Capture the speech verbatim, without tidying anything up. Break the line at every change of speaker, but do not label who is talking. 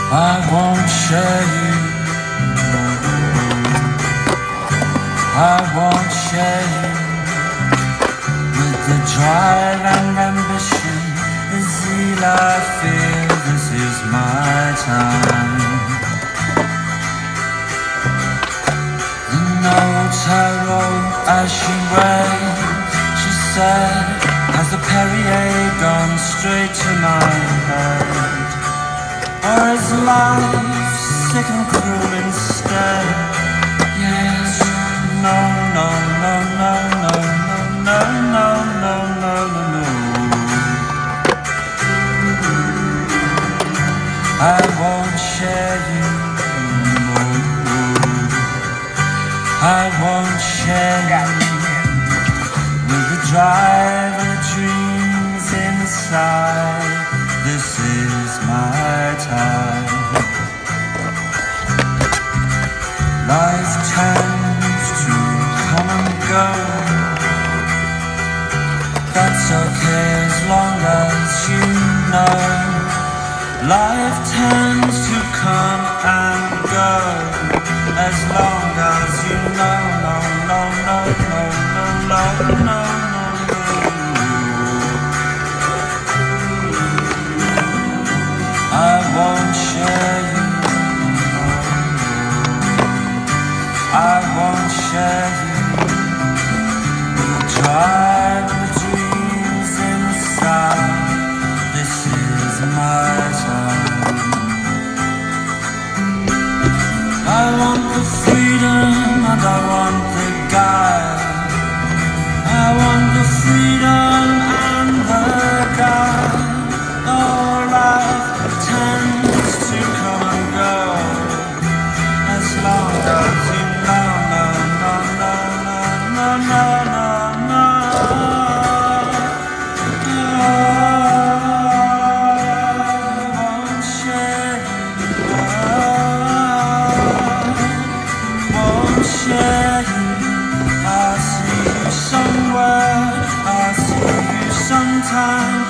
I won't share you. I won't share you with the drive and ambition, the zeal I feel. This is my time. The notes I wrote as she waved, she said, has the Perrier gone straight to my head? Or is life sick and cruel instead? Yes, no, no, no, no, no, no, no, no, no, no, no, no. I won't share you. No, no. I won't share you with the drive and the dreams inside. This is my time. Life tends to come and go. That's okay as long as you know. Life tends to come and go as long as you know. No, no, no, no, no, no, no, no. I won't share you. I won't share you with the drive and the dreams inside. This is my time. I want the freedom and I want the guide. I want the freedom and the guide. Oh, life tends to come and go as long as you know, no, no, no, no, no, no, no, no. I won't share you. I won't share you. I'll see you somewhere. I'll see you sometime.